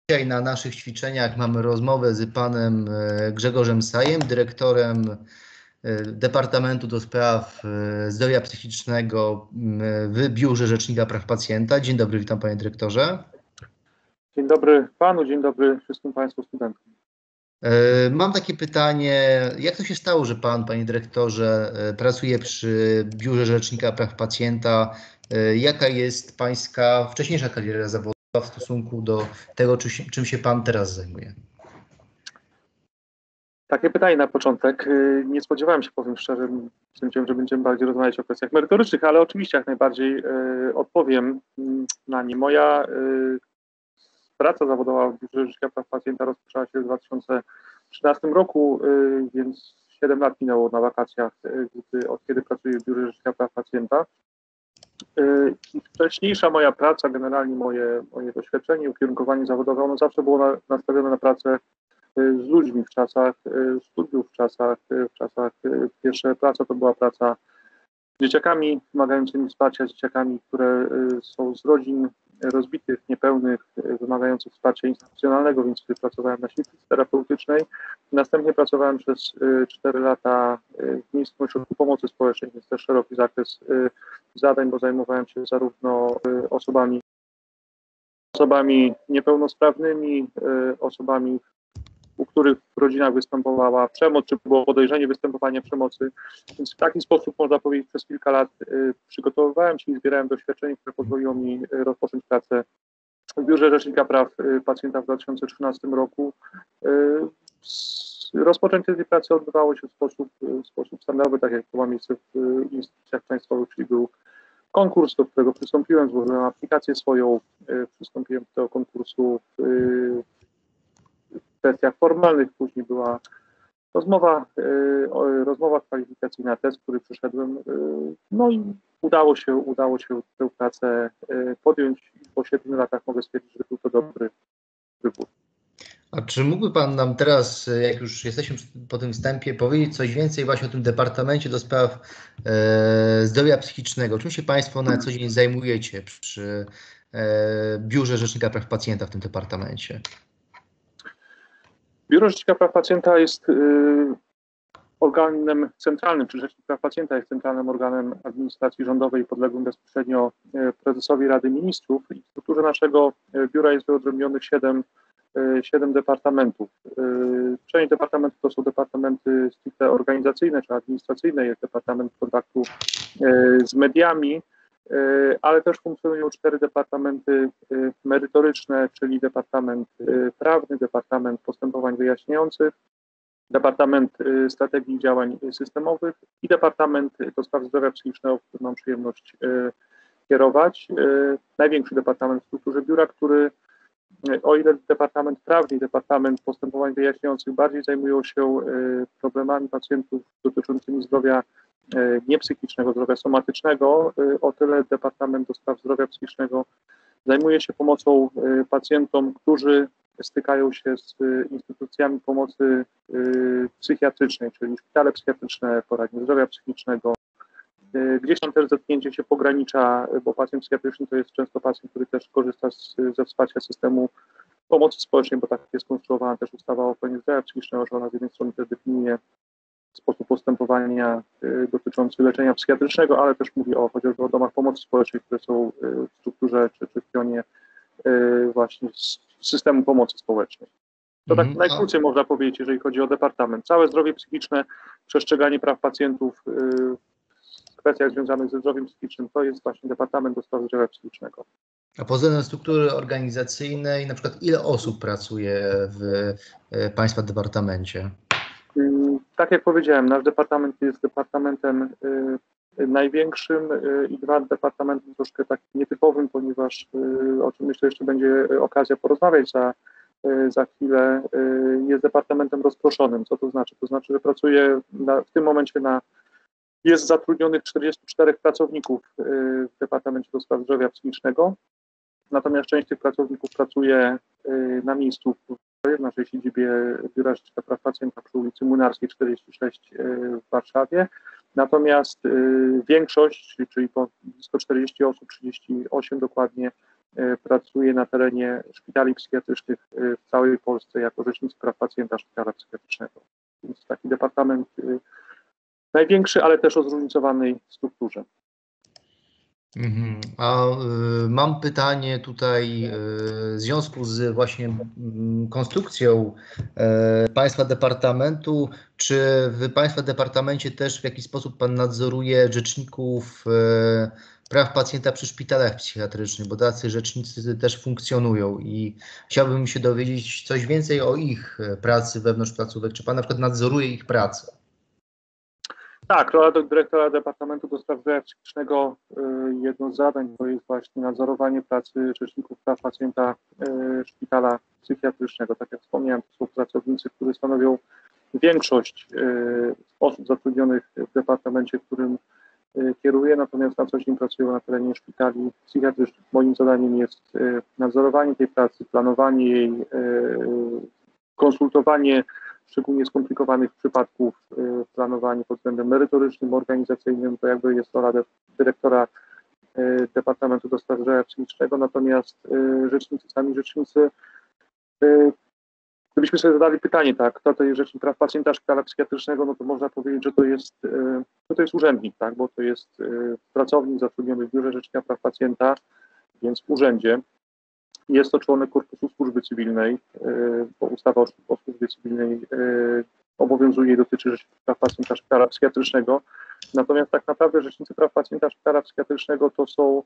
Dzisiaj na naszych ćwiczeniach mamy rozmowę z panem Grzegorzem Sajem, dyrektorem Departamentu do Spraw Zdrowia Psychicznego w Biurze Rzecznika Praw Pacjenta. Dzień dobry, witam panie dyrektorze. Dzień dobry panu, dzień dobry wszystkim państwu studentom. Mam takie pytanie, jak to się stało, że pan, panie dyrektorze, pracuje przy Biurze Rzecznika Praw Pacjenta? Jaka jest pańska wcześniejsza kariera zawodowa w stosunku do tego, czym się pan teraz zajmuje? Takie pytanie na początek. Nie spodziewałem się, powiem szczerze, sądziłem, że będziemy bardziej rozmawiać o kwestiach merytorycznych, ale oczywiście jak najbardziej odpowiem na nie. Moja praca zawodowa w Biurze Rzecznika Praw Pacjenta rozpoczęła się w 2013 roku, więc 7 lat minęło na wakacjach, od kiedy pracuję w Biurze Rzecznika Praw Pacjenta. Wcześniejsza moja praca, generalnie moje doświadczenie, ukierunkowanie zawodowe, ono zawsze było nastawione na pracę z ludźmi w czasach studiów, w czasach pierwsza praca to była praca z dzieciakami wymagającymi wsparcia, z dzieciakami, które są z rodzin rozbitych, niepełnych, wymagających wsparcia instytucjonalnego, więc pracowałem na świetlicy terapeutycznej. Następnie pracowałem przez 4 lata w Miejskim Ośrodku Pomocy Społecznej, więc też szeroki zakres zadań, bo zajmowałem się zarówno osobami niepełnosprawnymi, osobami, u których w rodzinach występowała przemoc, czy było podejrzenie występowania przemocy. Więc w taki sposób, można powiedzieć, przez kilka lat przygotowywałem się i zbierałem doświadczenie, które pozwoliło mi rozpocząć pracę w Biurze Rzecznika Praw Pacjenta w 2013 roku. Rozpoczęcie tej pracy odbywało się w sposób standardowy, tak jak to ma miejsce w instytucjach państwowych, czyli był konkurs, do którego przystąpiłem, złożyłem aplikację swoją, przystąpiłem do tego konkursu w kwestiach formalnych, później była rozmowa kwalifikacyjna, test, który przeszedłem, no i udało się tę pracę podjąć i po 7 latach mogę stwierdzić, że był to dobry wybór. A czy mógłby pan nam teraz, jak już jesteśmy po tym wstępie, powiedzieć coś więcej właśnie o tym Departamencie do Spraw Zdrowia Psychicznego? Czym się państwo na co dzień zajmujecie przy Biurze Rzecznika Praw Pacjenta w tym departamencie? Biuro Rzecznika Praw Pacjenta jest organem centralnym, czy Rzecznik Praw Pacjenta jest centralnym organem administracji rządowej podległym bezpośrednio prezesowi Rady Ministrów. I w strukturze naszego biura jest wyodrębnionych 7 departamentów. Część departamentów to są departamenty stricte organizacyjne czy administracyjne, jest departament kontaktu z mediami, ale też funkcjonują 4 departamenty merytoryczne, czyli Departament Prawny, Departament Postępowań Wyjaśniających, Departament Strategii i Działań Systemowych i Departament do Spraw Zdrowia Psychicznego, który mam przyjemność kierować. Największy departament w strukturze biura, który, o ile Departament Prawny i Departament Postępowań Wyjaśniających bardziej zajmują się problemami pacjentów dotyczącymi zdrowia niepsychicznego, zdrowia somatycznego, o tyle Departament do Spraw Zdrowia Psychicznego zajmuje się pomocą pacjentom, którzy stykają się z instytucjami pomocy psychiatrycznej, czyli szpitale psychiatryczne, poradnie zdrowia psychicznego. Gdzieś tam też zetknięcie się pogranicza, bo pacjent psychiatryczny to jest często pacjent, który też korzysta ze wsparcia systemu pomocy społecznej, bo tak jest skonstruowana też ustawa o ochronie zdrowia psychicznego, że ona z jednej strony też definiuje sposób postępowania dotyczący leczenia psychiatrycznego, ale też mówi chociażby o domach pomocy społecznej, które są w strukturze czy w pionie właśnie systemu pomocy społecznej. To tak najkrócej można powiedzieć, jeżeli chodzi o departament. Całe zdrowie psychiczne, przestrzeganie praw pacjentów w kwestiach związanych ze zdrowiem psychicznym, to jest właśnie Departament do Spraw Zdrowia Psychicznego. A poza tym struktury organizacyjnej, na przykład ile osób pracuje w państwa departamencie? Tak jak powiedziałem, nasz departament jest departamentem największym i 2 departamenty troszkę tak nietypowym, ponieważ o czym myślę jeszcze będzie okazja porozmawiać za chwilę, jest departamentem rozproszonym. Co to znaczy? To znaczy, że pracuje w tym momencie jest zatrudnionych 44 pracowników w Departamencie do Spraw Zdrowia Psychicznego, natomiast część tych pracowników pracuje na miejscu w naszej siedzibie Biura Rzecznika Praw Pacjenta przy ulicy Młynarskiej 46 w Warszawie. Natomiast większość, czyli blisko 40 osób, 38 dokładnie, pracuje na terenie szpitali psychiatrycznych w całej Polsce jako rzecznik praw pacjenta szpitala psychiatrycznego. Więc taki departament największy, ale też o zróżnicowanej strukturze. Mam pytanie tutaj w związku z właśnie konstrukcją Państwa Departamentu. Czy w Państwa Departamencie też w jakiś sposób Pan nadzoruje rzeczników praw pacjenta przy szpitalach psychiatrycznych, bo tacy rzecznicy też funkcjonują i chciałbym się dowiedzieć coś więcej o ich pracy wewnątrz placówek. Czy Pan na przykład nadzoruje ich pracę? Tak, rola dyrektora Departamentu do Spraw Zdrowia Psychicznego, jedno z zadań to jest właśnie nadzorowanie pracy rzeczników praw pacjenta szpitala psychiatrycznego. Tak jak wspomniałem, to są pracownicy, którzy stanowią większość osób zatrudnionych w departamencie, którym kieruję, natomiast na co dzień pracują na terenie szpitali psychiatrycznych. Moim zadaniem jest nadzorowanie tej pracy, planowanie jej, konsultowanie szczególnie skomplikowanych przypadków, planowanie pod względem merytorycznym, organizacyjnym, to jakby jest rola dyrektora Departamentu do Spraw Zdrowia Psychicznego, natomiast sami rzecznicy, gdybyśmy sobie zadali pytanie, tak, kto to jest rzecznik praw pacjenta szpitala psychiatrycznego, no to można powiedzieć, że to jest urzędnik, tak, bo to jest pracownik zatrudniony w Biurze Rzecznika Praw Pacjenta, więc w urzędzie. Jest to członek korpusu służby cywilnej, bo ustawa o służbie cywilnej obowiązuje i dotyczy rzecznika praw pacjenta szpitala psychiatrycznego. Natomiast tak naprawdę rzecznicy praw pacjenta szpitala psychiatrycznego to są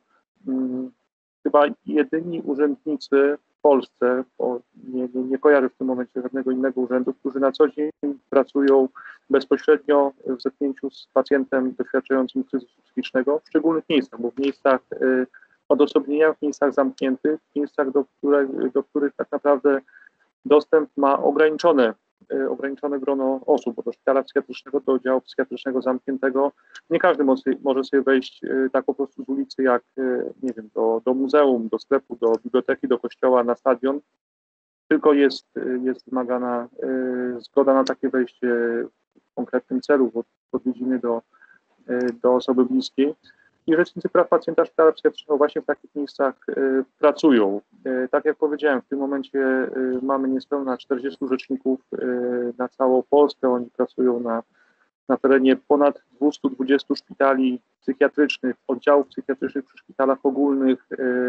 chyba jedyni urzędnicy w Polsce, bo nie kojarzę w tym momencie żadnego innego urzędu, którzy na co dzień pracują bezpośrednio w zetknięciu z pacjentem doświadczającym kryzysu psychicznego w szczególnych miejscach, bo w miejscach odosobnienia, w miejscach zamkniętych, w miejscach, do których tak naprawdę dostęp ma ograniczone grono osób, bo do szpitala psychiatrycznego, do oddziału psychiatrycznego zamkniętego nie każdy może sobie wejść tak po prostu z ulicy jak, nie wiem, do muzeum, do sklepu, do biblioteki, do kościoła, na stadion, tylko jest wymagana zgoda na takie wejście w konkretnym celu, w odwiedziny do osoby bliskiej. I rzecznicy praw pacjenta szpitala psychiatrycznego właśnie w takich miejscach pracują. Tak jak powiedziałem, w tym momencie mamy niespełna 40 rzeczników na całą Polskę. Oni pracują na terenie ponad 220 szpitali psychiatrycznych, oddziałów psychiatrycznych przy szpitalach ogólnych,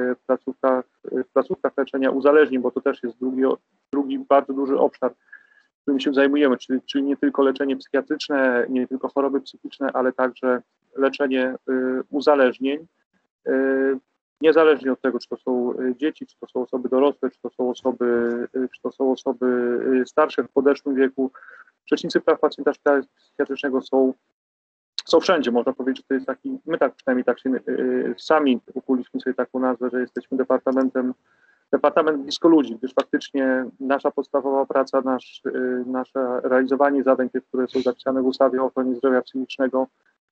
placówkach leczenia uzależnień, bo to też jest drugi bardzo duży obszar, którym się zajmujemy, czyli nie tylko leczenie psychiatryczne, nie tylko choroby psychiczne, ale także leczenie uzależnień, niezależnie od tego, czy to są dzieci, czy to są osoby dorosłe, czy to są osoby starsze w podeszłym wieku. Rzecznicy praw pacjenta szpitala psychiatrycznego są wszędzie. Można powiedzieć, że to jest taki, my tak przynajmniej tak się sami ukuliśmy sobie taką nazwę, że jesteśmy departament blisko ludzi, gdyż faktycznie nasza podstawowa praca, nasze realizowanie zadań, tych, które są zapisane w ustawie o ochronie zdrowia psychicznego,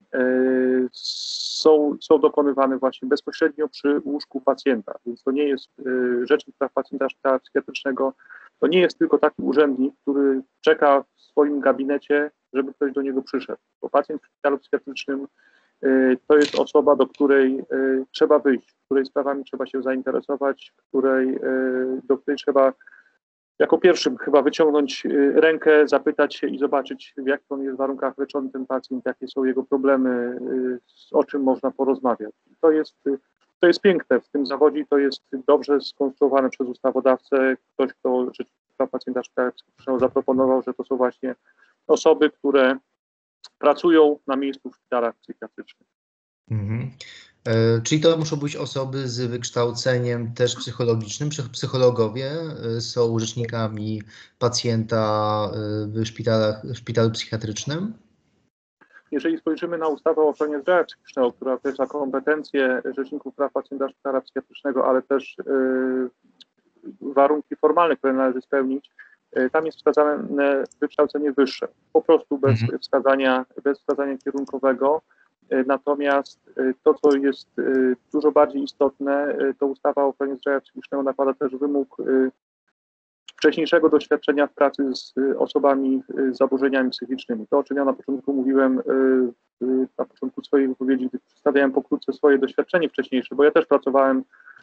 są dokonywane właśnie bezpośrednio przy łóżku pacjenta. Więc to nie jest rzecznik praw pacjenta szpitala psychiatrycznego, to nie jest tylko taki urzędnik, który czeka w swoim gabinecie, żeby ktoś do niego przyszedł. Bo pacjent w szpitalu psychiatrycznym to jest osoba, do której trzeba wyjść, której sprawami trzeba się zainteresować, do której trzeba jako pierwszym chyba wyciągnąć rękę, zapytać się i zobaczyć, w jakich on jest warunkach leczony ten pacjent, jakie są jego problemy, o czym można porozmawiać. To jest piękne w tym zawodzie i to jest dobrze skonstruowane przez ustawodawcę. Ktoś, kto rzecznik praw pacjenta szpitala psychiatrycznego zaproponował, że to są właśnie osoby, które pracują na miejscu w szpitalach psychiatrycznych. Mhm. Czyli to muszą być osoby z wykształceniem też psychologicznym. Psychologowie są rzecznikami pacjenta w szpitalu psychiatrycznym? Jeżeli spojrzymy na ustawę o ochronie zdrowia psychicznego, która określa kompetencje rzeczników praw pacjenta szpitala psychiatrycznego, ale też warunki formalne, które należy spełnić, tam jest wskazane wykształcenie wyższe, po prostu bez wskazania kierunkowego. Natomiast to, co jest dużo bardziej istotne, to ustawa o ochronie zdrowia psychicznego nakłada też wymóg wcześniejszego doświadczenia w pracy z osobami z zaburzeniami psychicznymi. To, o czym ja na początku mówiłem, na początku swojej wypowiedzi, gdy przedstawiałem pokrótce swoje doświadczenie wcześniejsze, bo ja też pracowałem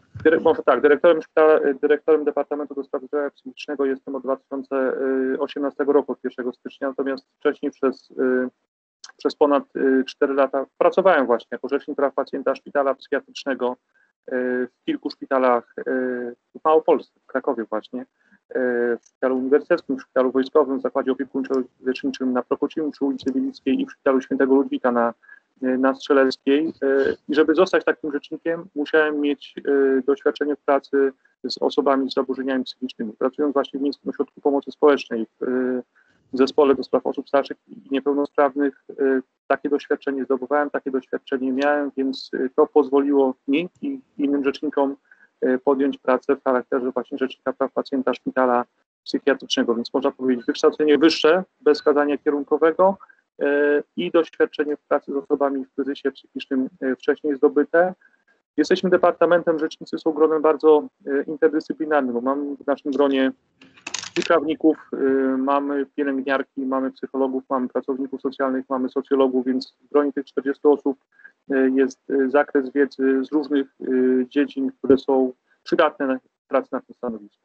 Może tak, dyrektorem Departamentu do Spraw Zdrowia Psychicznego jestem od 2018 roku, od 1 stycznia, natomiast wcześniej przez ponad 4 lata pracowałem właśnie jako rzecznik praw pacjenta szpitala psychiatrycznego w kilku szpitalach w Małopolsce, w Krakowie właśnie, w szpitalu uniwersyteckim, w szpitalu wojskowym, w zakładzie opiekuńczo-leczniczym na Prokocim przy ulicy Wilickiej i w szpitalu Świętego Ludwika na Strzeleckiej. I żeby zostać takim rzecznikiem, musiałem mieć doświadczenie w pracy z osobami z zaburzeniami psychicznymi. Pracując właśnie w Miejskim Ośrodku Pomocy Społecznej, w Zespole do Spraw Osób Starszych i Niepełnosprawnych, takie doświadczenie zdobywałem, takie doświadczenie miałem, więc to pozwoliło mi i innym rzecznikom podjąć pracę w charakterze właśnie rzecznika praw pacjenta szpitala psychiatrycznego, więc można powiedzieć wykształcenie wyższe, bez wskazania kierunkowego i doświadczenie w pracy z osobami w kryzysie psychicznym wcześniej zdobyte. Jesteśmy departamentem, rzecznicy są gronem bardzo interdyscyplinarnym, bo mamy w naszym gronie i prawników, mamy pielęgniarki, mamy psychologów, mamy pracowników socjalnych, mamy socjologów, więc w gronie tych 40 osób jest zakres wiedzy z różnych dziedzin, które są przydatne w pracy na tym stanowisku.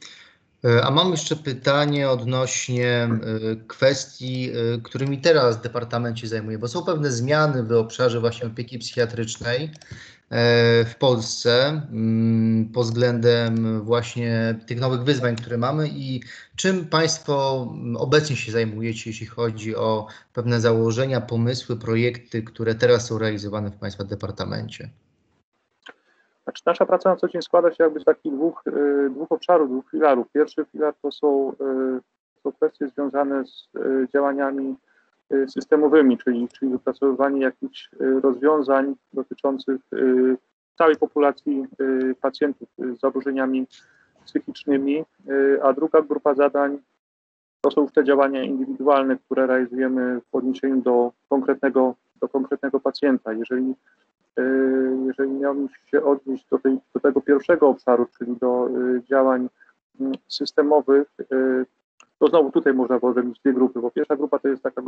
A mam jeszcze pytanie odnośnie kwestii, którymi teraz w departamencie zajmuję, bo są pewne zmiany w obszarze właśnie opieki psychiatrycznej w Polsce pod względem właśnie tych nowych wyzwań, które mamy i czym Państwo obecnie się zajmujecie, jeśli chodzi o pewne założenia, pomysły, projekty, które teraz są realizowane w Państwa departamencie? Znaczy, nasza praca na co dzień składa się jakby z takich dwóch obszarów, dwóch filarów. Pierwszy filar to są kwestie związane z działaniami systemowymi, czyli wypracowywanie jakichś rozwiązań dotyczących całej populacji pacjentów z zaburzeniami psychicznymi, a druga grupa zadań to są już te działania indywidualne, które realizujemy w odniesieniu do konkretnego pacjenta. Jeżeli miałbym się odnieść do tego pierwszego obszaru, czyli do działań systemowych, to znowu tutaj można wyodrębnić dwie grupy, bo pierwsza grupa to jest taka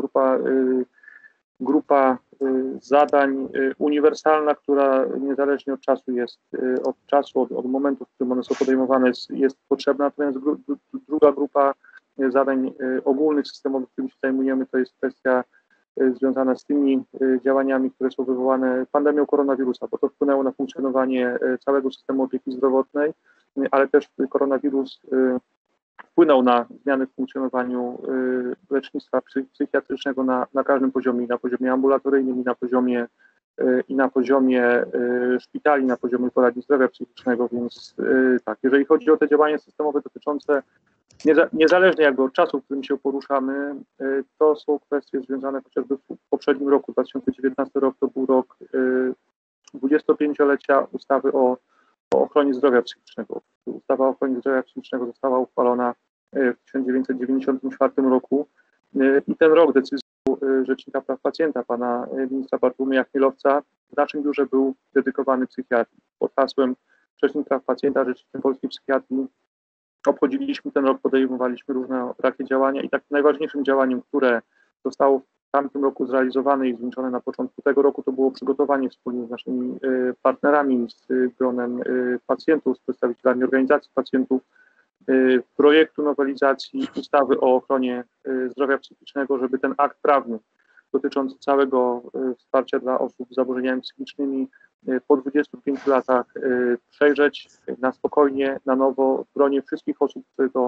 grupa zadań uniwersalna, która niezależnie od czasu, od momentu, w którym one są podejmowane, jest potrzebna, natomiast druga grupa zadań ogólnych, systemowych, którymi się zajmujemy, to jest kwestia związana z tymi działaniami, które są wywołane pandemią koronawirusa, bo to wpłynęło na funkcjonowanie całego systemu opieki zdrowotnej, ale też koronawirus wpłynął na zmiany w funkcjonowaniu lecznictwa psychiatrycznego na każdym poziomie, na poziomie ambulatoryjnym, i na poziomie szpitali, na poziomie poradni zdrowia psychicznego, więc tak, jeżeli chodzi o te działania systemowe dotyczące niezależnie jakby od czasu, w którym się poruszamy, to są kwestie związane chociażby w poprzednim roku, 2019 rok to był rok 25-lecia ustawy o ochronie zdrowia psychicznego. Ustawa o ochronie zdrowia psychicznego została uchwalona w 1994 roku i ten rok decyzją Rzecznika Praw Pacjenta, pana ministra Bartłomieja Chmielowca, w naszym biurze był dedykowany psychiatrii. Pod hasłem Rzecznik Praw Pacjenta, Rzecznik Polskiej Psychiatrii obchodziliśmy ten rok, podejmowaliśmy różne takie działania i takim najważniejszym działaniem, które zostało w tamtym roku zrealizowane i zwieńczone na początku tego roku, to było przygotowanie wspólnie z naszymi partnerami, z gronem pacjentów, z przedstawicielami organizacji pacjentów, projektu nowelizacji ustawy o ochronie zdrowia psychicznego, żeby ten akt prawny dotyczący całego wsparcia dla osób z zaburzeniami psychicznymi po 25 latach przejrzeć na spokojnie, na nowo w gronie wszystkich osób,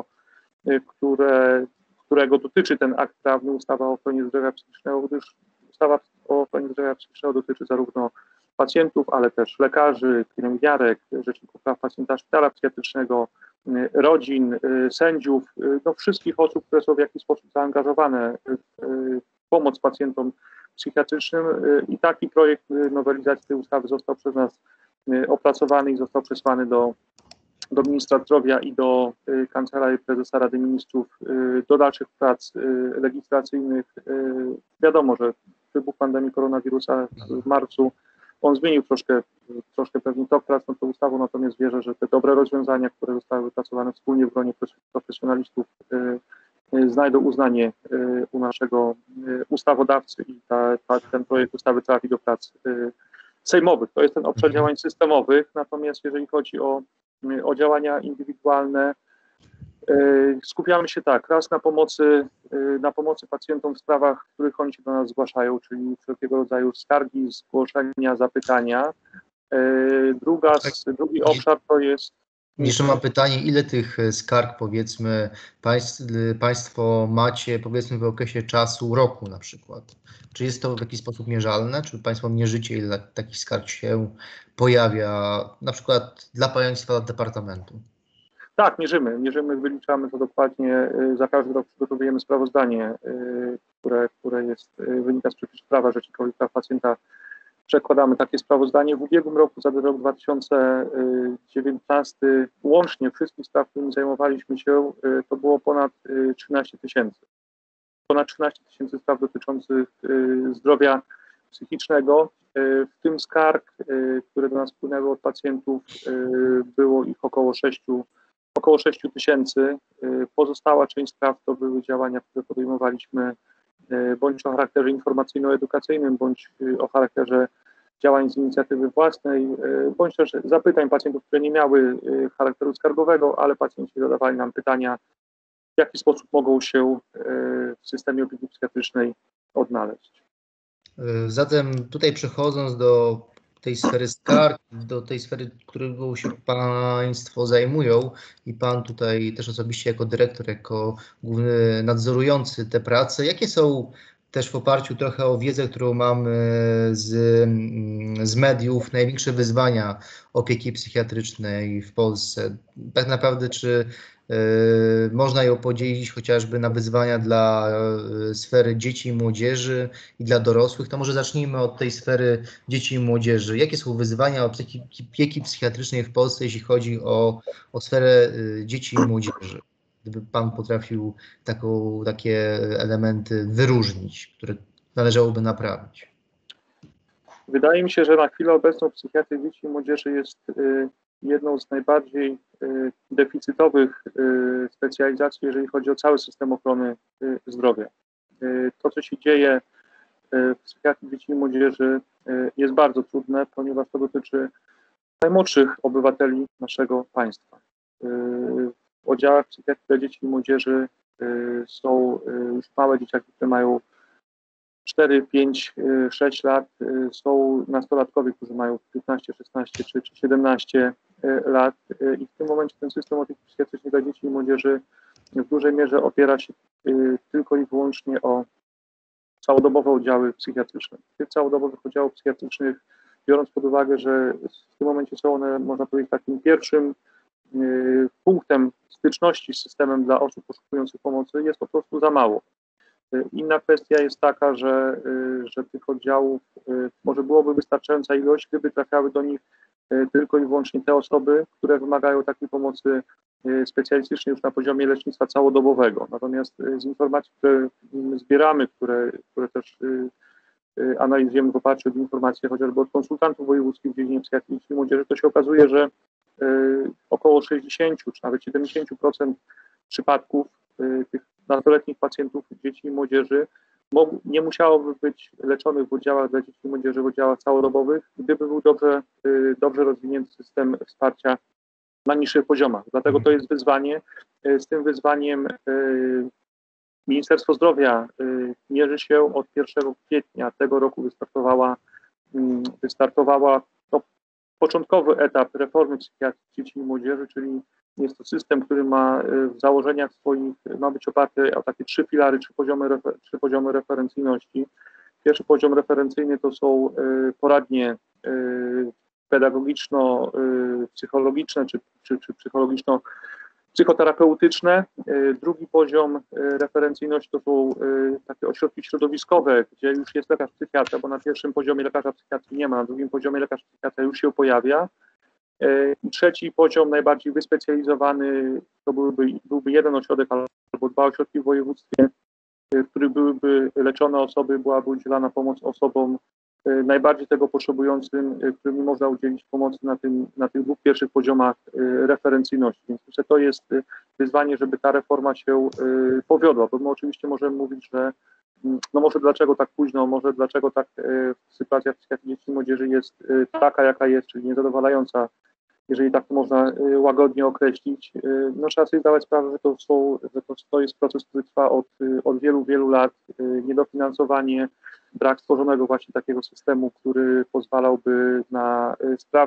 którego dotyczy ten akt prawny, ustawa o ochronie zdrowia psychicznego, gdyż ustawa o ochronie zdrowia psychicznego dotyczy zarówno pacjentów, ale też lekarzy, pielęgniarek, rzeczników praw pacjenta szpitala psychiatrycznego, rodzin, sędziów, no wszystkich osób, które są w jakiś sposób zaangażowane w pomoc pacjentom psychiatrycznym i taki projekt nowelizacji tej ustawy został przez nas opracowany i został przesłany do ministra zdrowia i do Kancelarii Prezesa Rady Ministrów do dalszych prac legislacyjnych. Wiadomo, że wybuch pandemii koronawirusa w marcu, on zmienił troszkę pewnie tok prac nad tą ustawą, natomiast wierzę, że te dobre rozwiązania, które zostały wypracowane wspólnie w gronie profesjonalistów, znajdą uznanie u naszego ustawodawcy i ten projekt ustawy trafi do prac sejmowych. To jest ten obszar Mhm. działań systemowych, natomiast jeżeli chodzi o działania indywidualne, skupiamy się tak, raz na pomocy pacjentom w sprawach, w których oni się do nas zgłaszają, czyli wszelkiego rodzaju skargi, zgłoszenia, zapytania. Drugi obszar to jest... Jeszcze mam pytanie, ile tych skarg, powiedzmy, Państwo macie, powiedzmy, w okresie czasu roku na przykład? Czy jest to w jakiś sposób mierzalne? Czy Państwo mierzycie, ile takich skarg się pojawia, na przykład dla Państwa departamentu? Tak, mierzymy, wyliczamy to dokładnie. Za każdy rok przygotowujemy sprawozdanie, które wynika z przepisów prawa Rzecznika Praw Pacjenta. Przekładamy takie sprawozdanie. W ubiegłym roku, za rok 2019, łącznie wszystkich spraw, którymi zajmowaliśmy się, to było ponad 13 tysięcy. Ponad 13 tysięcy spraw dotyczących zdrowia psychicznego, w tym skarg, które do nas wpłynęły od pacjentów, było ich około 6 tysięcy. Pozostała część spraw to były działania, które podejmowaliśmy bądź o charakterze informacyjno-edukacyjnym, bądź o charakterze działań z inicjatywy własnej, bądź też zapytań pacjentów, które nie miały charakteru skargowego, ale pacjenci zadawali nam pytania, w jaki sposób mogą się w systemie opieki psychiatrycznej odnaleźć. Zatem tutaj przechodząc do tej sfery skarg, do tej sfery, którą się Państwo zajmują i Pan tutaj też osobiście jako dyrektor, jako główny nadzorujący te prace, jakie są też w oparciu trochę o wiedzę, którą mamy z mediów, największe wyzwania opieki psychiatrycznej w Polsce? Tak naprawdę, czy można ją podzielić chociażby na wyzwania dla sfery dzieci i młodzieży i dla dorosłych? To może zacznijmy od tej sfery dzieci i młodzieży. Jakie są wyzwania opieki psychiatrycznej w Polsce, jeśli chodzi o sferę dzieci i młodzieży? Gdyby Pan potrafił takie elementy wyróżnić, które należałoby naprawić. Wydaje mi się, że na chwilę obecną psychiatria dzieci i młodzieży jest jedną z najbardziej deficytowych specjalizacji, jeżeli chodzi o cały system ochrony zdrowia. To, co się dzieje w psychiatrii dzieci i młodzieży, jest bardzo trudne, ponieważ to dotyczy najmłodszych obywateli naszego państwa. W oddziałach psychiatrii dla dzieci i młodzieży są już małe dzieciaki, które mają 4, 5, 6 lat, są nastolatkowie, którzy mają 15, 16 czy 17 lat i w tym momencie ten system opieki psychiatrycznej dla dzieci i młodzieży w dużej mierze opiera się tylko i wyłącznie o całodobowe oddziały psychiatryczne. Tych całodobowych oddziałów psychiatrycznych, biorąc pod uwagę, że w tym momencie są one, można powiedzieć, takim pierwszym punktem styczności z systemem dla osób poszukujących pomocy, jest po prostu za mało. Inna kwestia jest taka, że tych oddziałów może byłoby wystarczająca ilość, gdyby trafiały do nich tylko i wyłącznie te osoby, które wymagają takiej pomocy specjalistycznej już na poziomie lecznictwa całodobowego. Natomiast z informacji, które zbieramy, które też analizujemy w oparciu o informacje chociażby od konsultantów wojewódzkich w dziedzinie psychiatrii i młodzieży, to się okazuje, że około 60 czy nawet 70% przypadków tych nastoletnich pacjentów, dzieci i młodzieży nie musiałoby być leczonych w oddziałach dla dzieci i młodzieży, w oddziałach całodobowych, gdyby był dobrze rozwinięty system wsparcia na niższych poziomach. Dlatego to jest wyzwanie. Z tym wyzwaniem Ministerstwo Zdrowia mierzy się. Od 1 kwietnia tego roku wystartowała początkowy etap reformy psychiatrii dzieci i młodzieży, czyli jest to system, który ma w założeniach swoich, ma być oparty o takie 3 filary, 3 poziomy referencyjności. Pierwszy poziom referencyjny to są poradnie pedagogiczno-psychologiczne czy psychologiczno-psychoterapeutyczne. Drugi poziom referencyjności to są takie ośrodki środowiskowe, gdzie już jest lekarz psychiatra, bo na pierwszym poziomie lekarza psychiatrii nie ma, na drugim poziomie lekarz psychiatra już się pojawia. I trzeci poziom, najbardziej wyspecjalizowany, to byłby jeden ośrodek albo 2 ośrodki w województwie, w których byłyby leczone osoby, byłaby udzielana pomoc osobom najbardziej tego potrzebującym, którym nie można udzielić pomocy na tych 2 pierwszych poziomach referencyjności. Więc myślę, to jest wyzwanie, żeby ta reforma się powiodła, bo my oczywiście możemy mówić, że no może dlaczego tak późno, może dlaczego tak sytuacja w psychiatrii dzieci i młodzieży jest taka, jaka jest, czyli niezadowalająca, jeżeli tak to można łagodnie określić, no trzeba sobie zdawać sprawę, że to jest proces, który trwa od wielu, wielu lat, niedofinansowanie, brak stworzonego właśnie takiego systemu, który pozwalałby na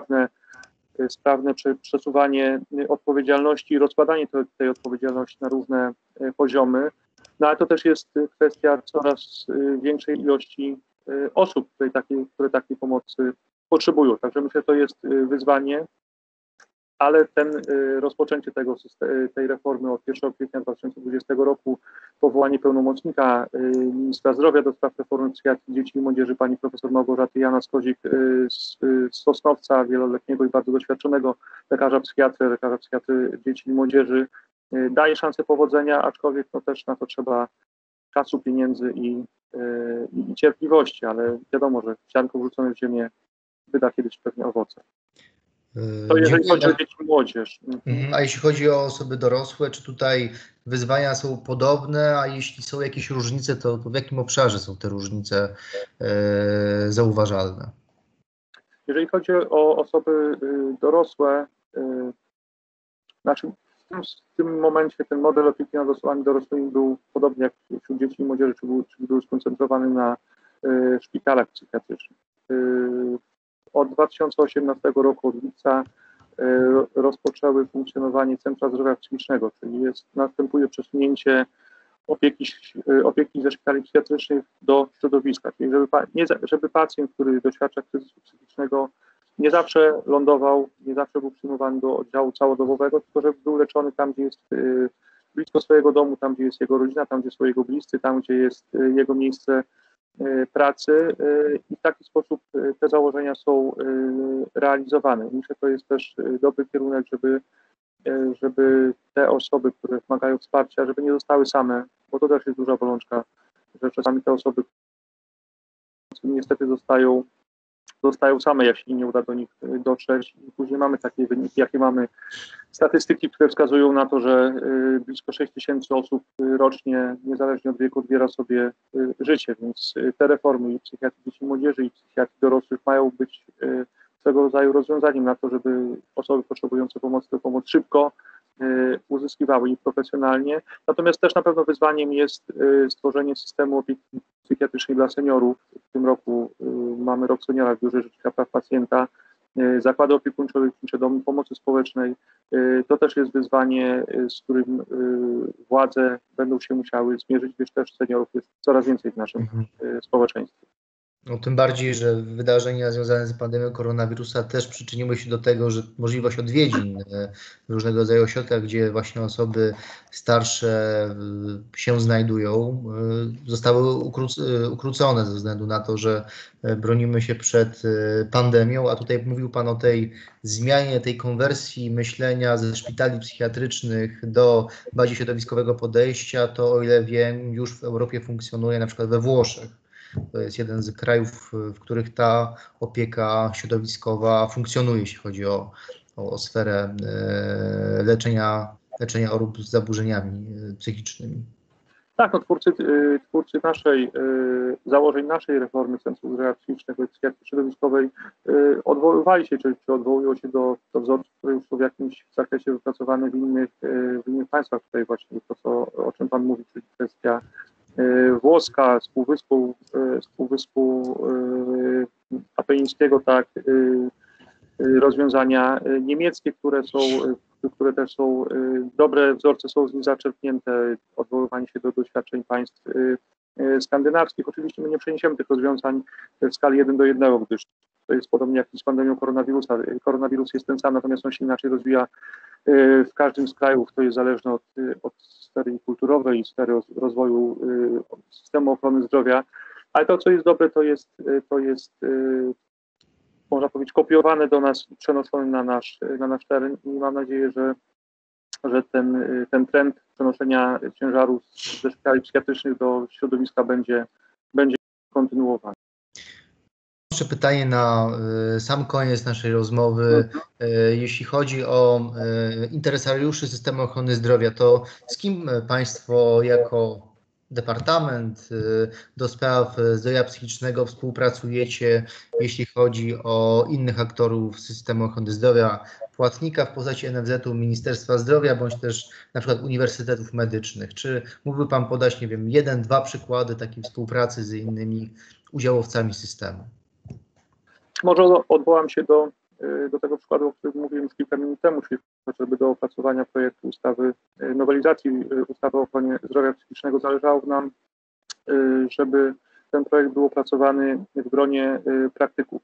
sprawne przesuwanie odpowiedzialności i rozkładanie tej odpowiedzialności na różne poziomy. No ale to też jest kwestia coraz większej ilości osób, które takiej pomocy potrzebują. Także myślę, że to jest wyzwanie, ale rozpoczęcie tej reformy od 1 kwietnia 2020 roku, powołanie pełnomocnika ministra zdrowia do spraw reformy psychiatrii dzieci i młodzieży, pani profesor Małgorzaty Janas-Kozik z Sosnowca, wieloletniego i bardzo doświadczonego lekarza psychiatry dzieci i młodzieży, daje szansę powodzenia, aczkolwiek no też na to trzeba czasu, pieniędzy i cierpliwości, ale wiadomo, że ziarnko wrzucone w ziemię wyda kiedyś pewnie owoce. To jeżeli chodzi o dzieci i młodzież. A jeśli chodzi o osoby dorosłe, czy tutaj wyzwania są podobne, a jeśli są jakieś różnice, to w jakim obszarze są te różnice zauważalne? Jeżeli chodzi o osoby dorosłe, znaczy w tym momencie ten model opieki nad osobami dorosłymi był podobnie jak wśród dzieci i młodzieży, czyli był skoncentrowany na szpitalach psychiatrycznych. Od 2018 roku, od lipca, rozpoczęły funkcjonowanie Centra Zdrowia Psychicznego, czyli następuje przesunięcie opieki ze szpitali psychiatrycznych do środowiska, czyli żeby pacjent, który doświadcza kryzysu psychicznego, nie zawsze lądował, nie zawsze był przyjmowany do oddziału całodobowego, tylko żeby był leczony tam, gdzie jest blisko swojego domu, tam, gdzie jest jego rodzina, tam, gdzie są jego bliscy, tam, gdzie jest jego miejsce pracy i w taki sposób te założenia są realizowane. Myślę, że to jest też dobry kierunek, żeby te osoby, które wymagają wsparcia, żeby nie zostały same, bo to też jest duża bolączka, że czasami te osoby niestety zostają same, jak się nie uda do nich dotrzeć. I później mamy takie wyniki, jakie mamy. Statystyki, które wskazują na to, że blisko 6 000 osób rocznie, niezależnie od wieku, odbiera sobie życie, więc te reformy i psychiatrii dzieci i młodzieży i psychiatrii dorosłych mają być swego rodzaju rozwiązaniem na to, żeby osoby potrzebujące pomocy tę pomoc szybko uzyskiwały i profesjonalnie. Natomiast też na pewno wyzwaniem jest stworzenie systemu opieki psychiatrycznej dla seniorów. W tym roku mamy Rok Seniora w Biurze Rzecznika Praw Pacjenta, zakłady opiekuńczo-lecznicze, domy pomocy społecznej. To też jest wyzwanie, z którym władze będą się musiały zmierzyć, gdyż też seniorów jest coraz więcej w naszym społeczeństwie. No, tym bardziej, że wydarzenia związane z pandemią koronawirusa też przyczyniły się do tego, że możliwość odwiedzin w różnego rodzaju ośrodkach, gdzie właśnie osoby starsze się znajdują, zostały ukrócone ze względu na to, że bronimy się przed pandemią, a tutaj mówił Pan o tej zmianie, tej konwersji myślenia ze szpitali psychiatrycznych do bardziej środowiskowego podejścia. To, o ile wiem, już w Europie funkcjonuje, na przykład we Włoszech. To jest jeden z krajów, w których ta opieka środowiskowa funkcjonuje, jeśli chodzi o sferę leczenia osób z zaburzeniami psychicznymi. Tak, no twórcy założeń naszej reformy Centrum Zdrowia Psychicznego i Psychiatrii Środowiskowej odwoływali się, czy odwołują się do wzorców, które już są w jakimś zakresie wypracowane w innych państwach. Tutaj właśnie to, o czym Pan mówi, czyli kwestia włoska, z Półwyspu Apenińskiego, tak, rozwiązania niemieckie, które też są dobre wzorce, są z nich zaczerpnięte, odwoływanie się do doświadczeń państw skandynawskich. Oczywiście my nie przeniesiemy tych rozwiązań w skali 1:1, gdyż to jest podobnie jak z pandemią koronawirusa. Koronawirus jest ten sam, natomiast on się inaczej rozwija w każdym z krajów. To jest zależne od sfery kulturowej i sfery rozwoju systemu ochrony zdrowia. Ale to, co jest dobre, to jest można powiedzieć, kopiowane do nas i przenoszone na nasz teren i mam nadzieję, że ten trend przenoszenia ciężaru ze szpitali psychiatrycznych do środowiska będzie kontynuowany. Jeszcze pytanie na sam koniec naszej rozmowy. Jeśli chodzi o interesariuszy systemu ochrony zdrowia, to z kim Państwo jako departament do spraw zdrowia psychicznego współpracujecie, jeśli chodzi o innych aktorów systemu ochrony zdrowia, płatnika w postaci NFZ-u, Ministerstwa Zdrowia, bądź też na przykład uniwersytetów medycznych? Czy mógłby Pan podać, nie wiem, 1-2 przykłady takiej współpracy z innymi udziałowcami systemu? Może odwołam się do tego przykładu, o którym mówiłem już kilka minut temu, czyli chociażby do opracowania projektu ustawy, nowelizacji ustawy o ochronie zdrowia psychicznego. Zależało nam, żeby ten projekt był opracowany w gronie praktyków,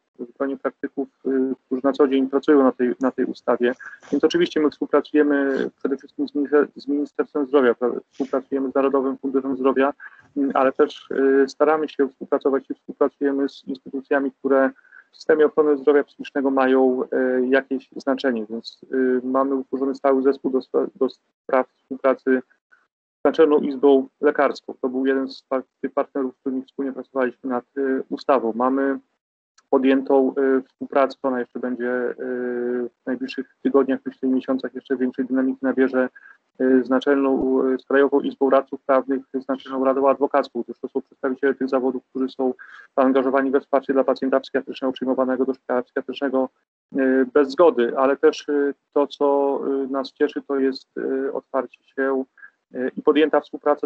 którzy na co dzień pracują na tej ustawie. Więc oczywiście my współpracujemy przede wszystkim z Ministerstwem Zdrowia, współpracujemy z Narodowym Funduszem Zdrowia, ale też staramy się współpracować i współpracujemy z instytucjami, które w systemie ochrony zdrowia psychicznego mają jakieś znaczenie, więc mamy utworzony stały zespół do spraw współpracy z Naczelną Izbą Lekarską. To był jeden z tych partnerów, z którymi wspólnie pracowaliśmy nad ustawą. Mamy podjętą współpracę, ona jeszcze będzie w najbliższych tygodniach, myślę, i miesiącach jeszcze większej dynamiki nabierze z Krajową Izbą Radców Prawnych, z Naczelną Radą Adwokacką, gdyż to są przedstawiciele tych zawodów, którzy są zaangażowani we wsparcie dla pacjenta psychiatrycznego przyjmowanego do szpitala psychiatrycznego bez zgody, ale też to, co nas cieszy, to jest otwarcie się i podjęta współpraca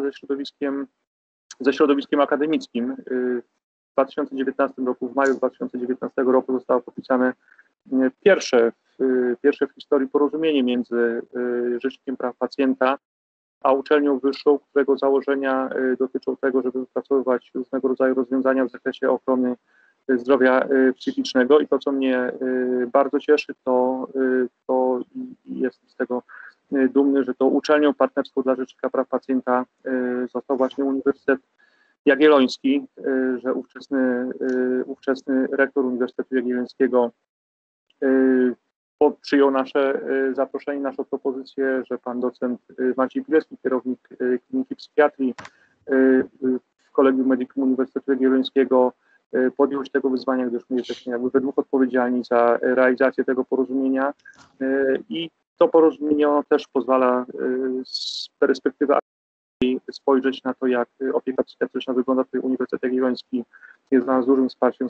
ze środowiskiem akademickim. W 2019 roku, w maju 2019 roku zostało podpisane pierwsze w historii porozumienie między Rzecznikiem Praw Pacjenta a uczelnią wyższą, którego założenia dotyczą tego, żeby wypracowywać różnego rodzaju rozwiązania w zakresie ochrony zdrowia psychicznego. I to, co mnie bardzo cieszy, to jestem z tego dumny, że to uczelnią partnerską dla Rzecznika Praw Pacjenta został właśnie Uniwersytet Jagielloński, że ówczesny rektor Uniwersytetu Jagiellońskiego przyjął nasze zaproszenie, naszą propozycję, że pan docent Maciej Pilecki, kierownik Kliniki Psychiatrii w Collegium Medicum Uniwersytetu Jagiellońskiego, podjął się tego wyzwania, gdyż my jesteśmy jakby we dwóch odpowiedzialni za realizację tego porozumienia i to porozumienie też pozwala z perspektywy spojrzeć na to, jak opieka psychiatryczna wygląda. Tutaj Uniwersytet Jagielloński jest dla nas dużym wsparciem w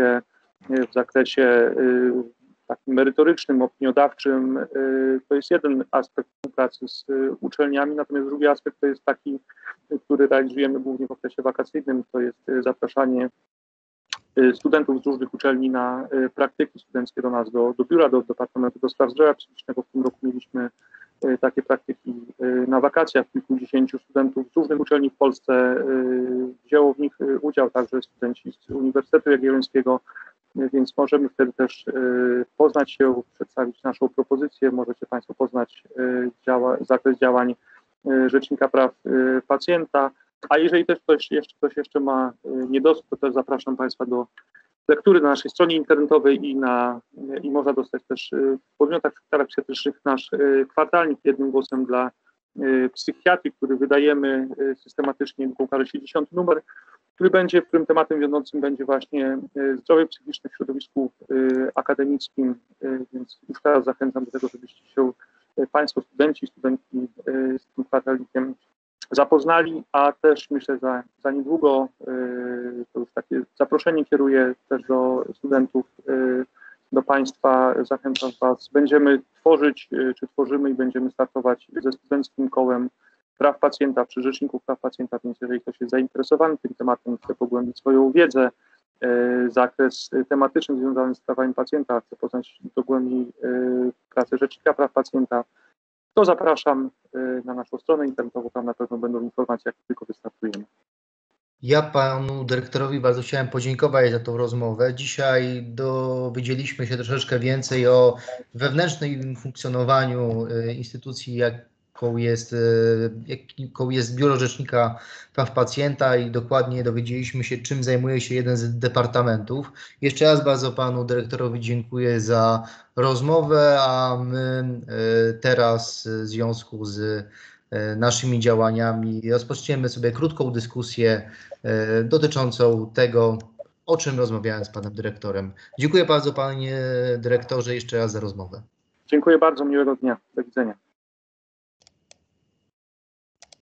zakresie takim merytorycznym, opiniodawczym. To jest jeden aspekt współpracy z uczelniami, natomiast drugi aspekt to jest taki, który realizujemy głównie w okresie wakacyjnym, to jest zapraszanie studentów z różnych uczelni na praktyki studenckie do nas, do biura, do Departamentu do Spraw Zdrowia Psychicznego. W tym roku mieliśmy takie praktyki na wakacjach. Kilkudziesięciu studentów z różnych uczelni w Polsce wzięło w nich udział, także studenci z Uniwersytetu Jagiellońskiego, więc możemy wtedy też poznać się, przedstawić naszą propozycję. Możecie Państwo poznać zakres działań Rzecznika Praw Pacjenta. A jeżeli też ktoś jeszcze ma niedosłuch, to też zapraszam Państwa do lektury na naszej stronie internetowej i można dostać też w podmiotach szpitalach psychiatrycznych nasz kwartalnik jednym głosem dla psychiatrii, który wydajemy systematycznie, ukaże się 10. numer, w którym tematem wiodącym będzie właśnie zdrowie psychiczne w środowisku akademickim, więc już teraz zachęcam do tego, żebyście się Państwo, studenci, studentki z tym kwartalnikiem zapoznali, a też myślę, że za niedługo, to już takie zaproszenie kieruję też do studentów, do Państwa, zachęcam Was, będziemy tworzymy i będziemy startować ze Studenckim Kołem Praw Pacjenta przy Rzeczniku Praw Pacjenta, więc jeżeli ktoś jest zainteresowany tym tematem, chce pogłębić swoją wiedzę, zakres tematyczny związany z prawami pacjenta, chce poznać dogłębniej pracę Rzecznika Praw Pacjenta, to zapraszam na naszą stronę internetową, tam na pewno będą informacje, jak tylko wystartujemy. Ja panu dyrektorowi bardzo chciałem podziękować za tą rozmowę. Dzisiaj dowiedzieliśmy się troszeczkę więcej o wewnętrznym funkcjonowaniu instytucji, jaką jest Biuro Rzecznika Praw Pacjenta i dokładnie dowiedzieliśmy się, czym zajmuje się jeden z departamentów. Jeszcze raz bardzo panu dyrektorowi dziękuję za rozmowę, a my teraz w związku z naszymi działaniami rozpoczniemy sobie krótką dyskusję dotyczącą tego, o czym rozmawiałem z panem dyrektorem. Dziękuję bardzo, panie dyrektorze, jeszcze raz za rozmowę. Dziękuję bardzo, miłego dnia. Do widzenia.